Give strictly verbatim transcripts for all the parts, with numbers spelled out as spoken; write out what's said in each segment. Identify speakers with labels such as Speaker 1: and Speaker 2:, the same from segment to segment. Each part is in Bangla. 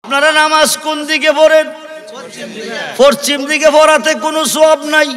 Speaker 1: আপনারা নামাজ কোন দিকে পড়েন? পশ্চিম দিকে পড়াতে কোনো সওয়াব নাই।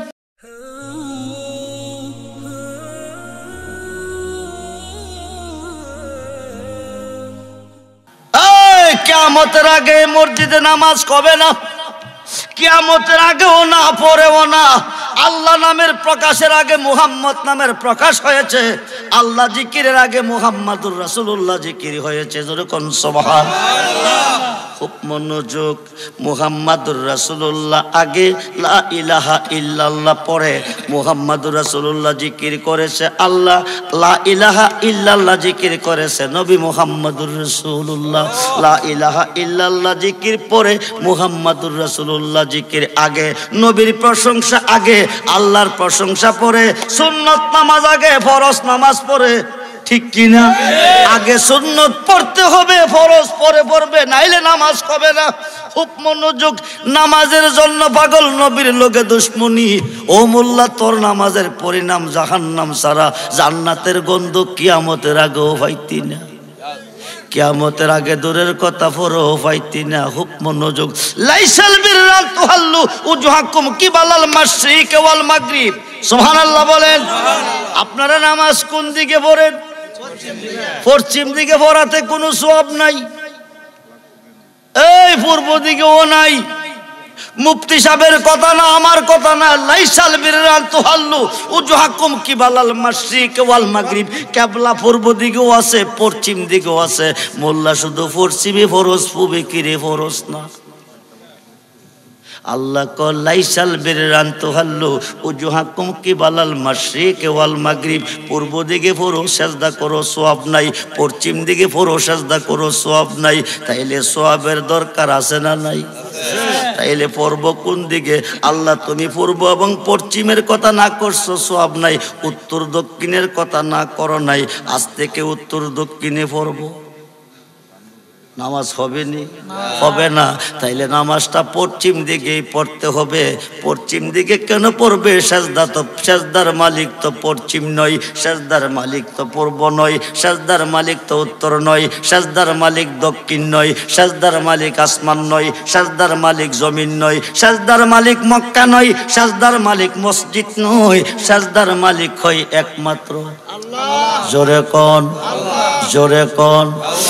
Speaker 1: এই কিয়ামতের আগে মসজিদে নামাজ হবে না, কিয়ামতের আগেও না, পরেও না। আল্লাহ নামের প্রকাশের আগে মুহাম্মদ নামের প্রকাশ হয়েছে, আল্লাহ জিকিরের আগে মুহাম্মাদুর রাসূলুল্লাহ জিকির হয়েছে। যেরকম সুবহানাল্লাহ। খুব মনোযোগ। মুহাম্মাদুর রাসূলুল্লাহ আগে লা ইলাহা ইল্লাল্লাহ পরে মুহাম্মাদুর রাসূলুল্লাহ জিকির করেছে, আল্লাহ লা ইলাহা ইল্লাল্লাহ জিকির করেছে নবী মুহাম্মাদুর রাসূলুল্লাহ। লা ইলাহা ইল্লাল্লাহ জিকির পরে মুহাম্মাদুর রাসূলুল্লাহ জিকির আগে, নবীর প্রশংসা আগে, আল্লাহর প্রশংসা পরে, সুন্নত নামাজ আগে, ফরজ নামাজ পরে। ঠিক কিনা? আগে সুন্নত পড়তে হবে, ফরজ পরে পড়বে, নাইলে নামাজ হবে না। খুব মনোযোগ। নামাজের জন্য পাগল নবীর লোকে দুশ্মনী। ও মোল্লা, তোর নামাজের পরিণাম জাহান্নাম ছাড়া জান্নাতের গন্ধ কিয়ামতের আগেও পাইতি না, কিয়ামতের আগে দূরের কথা পরেও পাইতি না। খুব মনোযোগ। লাইসাল বিররা তুহাল্লু উজহাকুম কিবালাল মাশরিক ওয়াল মাগরিব। সুবহানাল্লাহ বলেন। আপনারা নামাজ কোন দিকে পড়েন? পশ্চিম দিকে পড়াতে কোনো সওয়াব নাই। এই পূর্ব দিকেও নাই। মুফতি সাহেবের কথা না, আমার কথা না। লাইসাল বিররা তুহাল্লু উজহাকুম কিবালাল মাশরিক ওয়াল মাগরিব। কিবলা পূর্ব দিকেও আছে, পশ্চিম দিকেও আছে। মোল্লা শুধু পশ্চিমে ফরজ, পূবে কিরে ফরজ না। আল্লাহ কল লাইসাল বিররা তুহাল্লু উজহাকুম কিবালাল মাশরিক ওয়াল মাগরিব। পূর্ব দিকে ফরজ সিজদা করো, সওয়াব নাই। পশ্চিম দিকে ফরজ সিজদা করো, সওয়াব নাই। তাইলে সওয়াবের দরকার আছে না নাই? তাইলে পূর্ব কোন দিকে? আল্লাহ তুমি পূর্ব এবং পশ্চিমের কথা না করছো, সওয়াব নাই। উত্তর দক্ষিণের কথা না করো নাই, আজ থেকে উত্তর দক্ষিণে পড়ব, নামাজ হবে নি? হবে না। তাইলে নামাজটা পশ্চিম দিকেই পড়তে হবে। পশ্চিম দিকে কেন পড়বে? সেজদা তো, সেজদার মালিক তো পশ্চিম নয়, সেজদার মালিক তো পূর্ব নয়, সেজদার মালিক তো উত্তর নয়, সেজদার মালিক দক্ষিণ নয়, সেজদার মালিক আসমান নয়, সেজদার মালিক জমিন নয়, সেজদার মালিক মক্কা নয়, সেজদার মালিক মসজিদ নয়, সেজদার মালিক হয় একমাত্র আল্লাহ। জোরে কোন? জোরে কোন?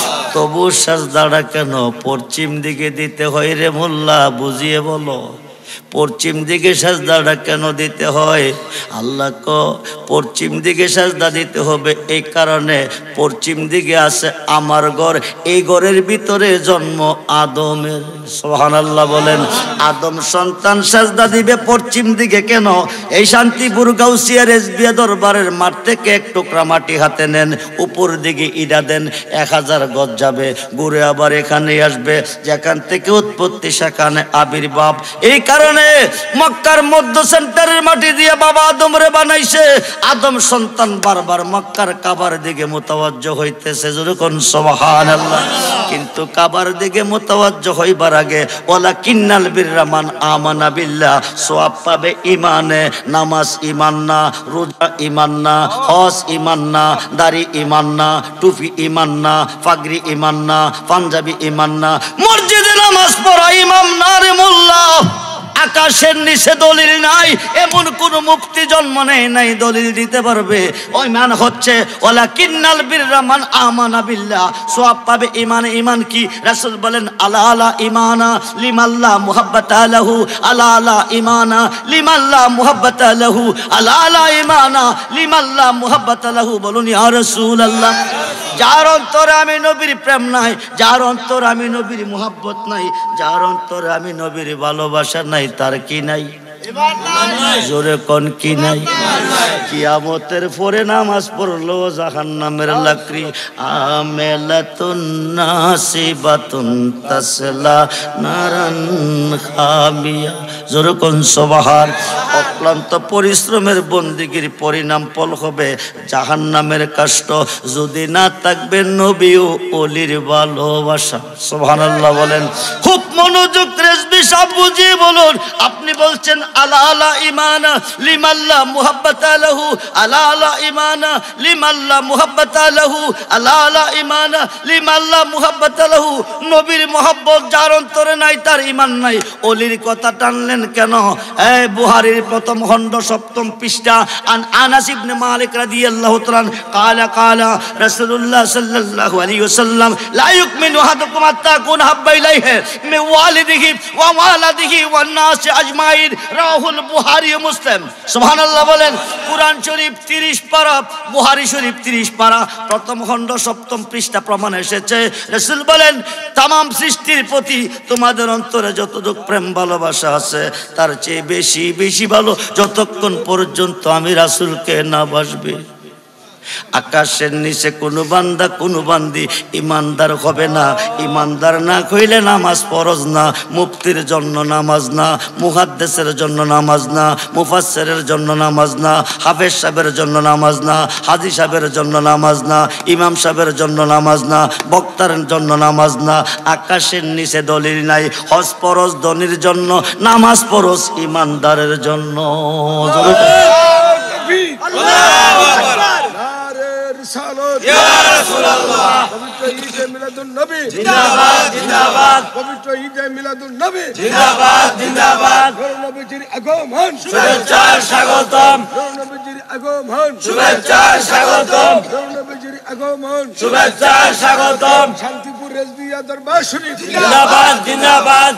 Speaker 1: তবু সাজদাটা কেন পশ্চিম দিকে দিতে হয় রে মোল্লা? বুঝিয়ে বলো। পশ্চিম দিকে সাজদাটা কেন দিতে হয়? আল্লাহ ক পশ্চিম দিকে সাজদা দিতে হবে এই কারণে, পশ্চিম দিকে আছে আমার ঘর, এই ঘরের ভিতরে জন্ম আদমের। সুবহানাল্লাহ বলেন। আদম সন্তান সাজদা দিবে পশ্চিম দিকে কেন? এই শান্তিপুর গাউসিয়া রেজবিয়া দরবারের মাঠ থেকে এক টুকরা মাটি হাতে নেন, উপর দিকে ইডা দেন, এক হাজার গজ যাবে, ঘুরে আবার এখানে আসবে, যেখান থেকে উৎপত্তি সেখানে আবির্ভাব। এই কারণে মক্কার মধ্য সেন্টারের মাটি দিয়ে বাবা আদম রে বানাইছে। আদম সন্তান বারবার মক্কার কাবার দিকে মুতাওয়াজ্জহ হইতেছে। যখন সুবহানাল্লাহ। কিন্তু কাবার দিকে মুতাওয়াজ্জহ হইবার আগে ওয়ালাকিন্নাল বিররা মান আমানা বিল্লাহ, সওয়াব পাবে ইমানে। নামাজ ইমান না, রোজা ইমান না, হজ ইমান না, দাড়ি ইমান না, টুপি ইমান না, পাগড়ি ইমান না, পাঞ্জাবি ইমান না, মসজিদে নামাজ পড়া ইমাম না রে মোল্লা। আকাশের নিচে দলিল নাই, এমন কোন মুফতি জন্ম নেই নাই দলিল দিতে পারবে। ওই মান হচ্ছে ওয়ালাকিন্নাল বিররা মান আমানা বিল্লাহ, সওয়াব পাবে ইমান। ইমান কি? রাসূল বলেন আলা আলা ইমানা লিমাল্লাহ মুহাব্বাতা লাহু, আলা আলা ইমানা লিমাল্লাহ মুহাব্বাতা লাহু, আলা আলা ইমানা লিমাল্লাহ মুহাব্বাতা লাহু। বলুন ইয়া রাসূলুল্লাহ। যার অন্তরে আমি নবীর প্রেম নাই, যার অন্তরে আমি নবীর মুহাব্বত নাই, যার অন্তরে আমি নবীর ভালোবাসা নাই, তার কি নাই? জোরে কোন কি নাই? কিয়ামতের পরে নামাজ পড়লো জাহান্নামের লাকড়ি। আমেলাতুন নাসিবাতুন তাসলা নারান খামিয়া। জোরে কোন সুবহান। অক্লান্ত পরিশ্রমের বন্দিগির পরিণাম ফল হবে জাহান্নামের কষ্ট, যদি না থাকবে নবী ও ওলির ভালোবাসা। সুবহানাল্লাহ বলেন। খুব মনোযোগ রেজবি সাহেব বুঝিয়ে বলুন। আপনি বলছেন আলা লা ইমানা লিমাল্লা মুহাব্বাতা লাহু, আলা লা ইমানা লিমাল্লা মুহাব্বাতা লাহু, আলা লা ইমানা লিমাল্লা মুহাব্বাতা লাহু। নবীর মহব্বত যার অন্তরে নাই তার ঈমান নাই। ওলির কথা টানলেন কেন? এই বুখারীর প্রথম খণ্ড সপ্তম পৃষ্ঠা। আন আনাস ইবনে মালিক রাদিয়াল্লাহু তাআলা قال قال رسول الله صلى الله عليه وسلم لا يؤمن احدكم حتى اكون حب اليه من والده ووالده والناس اجمعين رواه البخاري ومسلم। সুবহানাল্লাহ বলেন। কুরআন শরীফ তিরিশ পারা, বুখারী শরীফ তিরিশ পারা, প্রথম খণ্ড সপ্তম পৃষ্ঠা প্রমাণ এসেছে। রাসূল বলেন तमाम সৃষ্টির প্রতি তোমাদের অন্তরে যতটুকু প্রেম ভালোবাসা আছে তার চেয়ে বেশি বেশি ভালো যতক্ষণ পর্যন্ত আমি রাসূলকে না বাসবে। আকাশের নিচে কোনো বান্দা কোনো বান্দি ইমানদার হবে না। ইমানদার না হইলে নামাজ ফরজ না, মুফতির জন্য নামাজ না, মুহাদ্দিসের জন্য নামাজ না, মুফাসসিরের জন্য নামাজ না, হাফেজ সাহেবের জন্য নামাজ না, হাজী সাহেবের জন্য নামাজ না, ইমাম সাহেবের জন্য নামাজ না, বক্তার জন্য নামাজ না। আকাশের নিচে দলিল নাই। হজ ফরজ ধনীর জন্য, নামাজ ফরজ ইমানদারের জন্য।
Speaker 2: ইয়া রাসূলুল্লাহ পবিত্র ঈদে মিলাদুন নবী জিন্দাবাদ জিন্দাবাদ পবিত্র ঈদে মিলাদুন নবী জিন্দাবাদ জিন্দাবাদ নবীজির আগমন শুভেচ্ছা স্বাগতম নবীজির আগমন শুভেচ্ছা স্বাগতম নবীজির আগমন শুভেচ্ছা স্বাগতম শান্তিপুর রেজবিয়া দরবার শরীফ জিন্দাবাদ জিন্দাবাদ।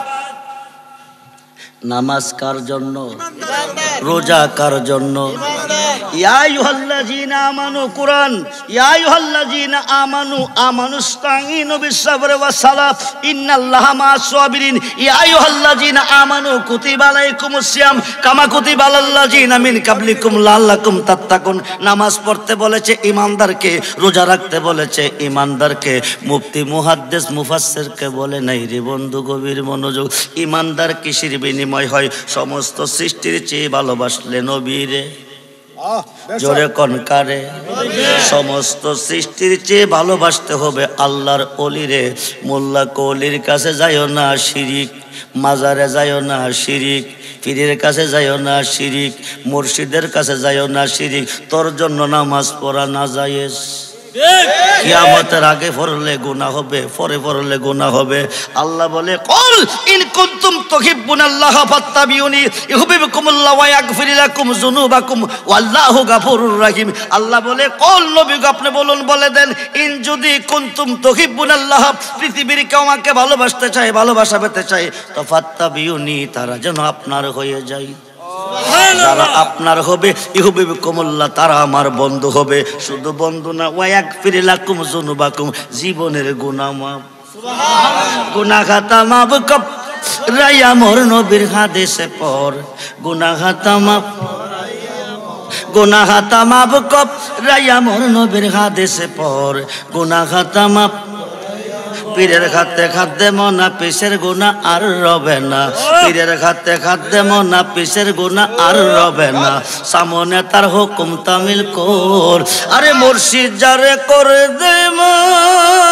Speaker 1: নামাজ কার জন্য? রোজা কার জন্য? ইয়া আইয়ুহাল্লাযীনা আমানু কুরআন ইয়া আইয়ুহাল্লাযীনা আমানু আমানুস্তাঈনু বিস-সাবরি ওয়াস-সালাহ ইন্নাল্লাহা মা'আস সাবিরিন। ইয়া আইয়ুহাল্লাযীনা আমানু কুতিবা আলাইকুমুস সিয়াম কামা কুতিবা আলাল্লাযীনা মিন কাবলিকুম লাআল্লাকুম তাত্তাকুন। নামাজ পড়তে বলেছে ইমানদারকে, রোজা রাখতে বলেছে ইমানদারকে। মুফতি মুহাদ্দিস মুফাসসিরকে বলে নাই রে বন্ধু, গভীর মনোযোগ। ইমানদার কিসের বিনিময় হয়? সমস্ত সৃষ্টির চেয়ে ভালোবাসলে নবীরে। জোরে কোন কারে? সমস্ত সৃষ্টির চেয়ে ভালোবাসতে হবে আল্লাহর ওলিরে। মোল্লা কলির কাছে যাইও না শিরিক, মাজারে যাইও না শিরিক, পীরের কাছে যাইও না শিরিক, মুর্শিদের কাছে যাইও না শিরিক। তোর জন্য নামাজ পড়া না জায়েজ। কিয়ামতের আগে পড়লে গুনাহ হবে, পরে পড়লে গুনাহ হবে। আল্লাহ বলে কুল ইন কুনতুম তুহিব্বুনাল্লাহা ফাত্তাবিউনি ইউহিব্বুকুমুল্লাহু ওয়া ইয়াগফির লাকুম যুনুবাকুম ওয়াল্লাহু গাফুরুর রহিম। আল্লাহ বলে কুল নবী আপনি বলুন, বলে দেন ইন যদি কুনতুম তুহিব্বুনাল্লাহা, পৃথিবীর কেউ আমাকে ভালোবাসতে চায়, ভালোবাসা পেতে চায়, তো ফাত্তাবিউনি, তারা যেন আপনার হয়ে যায়। যারা আপনার হবে ইউহিব্বুকুমুল্লাহ, তারা আমার বন্ধু হবে। শুধু বন্ধু না, ওয়া ইয়াগফির লাকুম যুনুবাকুম, জীবনের গুনাহ মাফ। সুবহানাল্লাহ। গুনাহ খাতা মাফ কব রায়া মোর নবীর হাদিসে পর, গুনাহ খাতা মাফ, গুনাহ খাতা মাফ কব রায়া মোর নবীর হাদিসে পর, গুনাহ খাতা মাফ। পীরের খাতে খাদ্যে মনা পিসের গুণা আর রবে না, পীরের খাতে খাদ্যে মনা পিসের গুণা আর রবে না। সামনে তার হুকুম তামিল কর, আরে মুর্শিদ যারে করে দে মা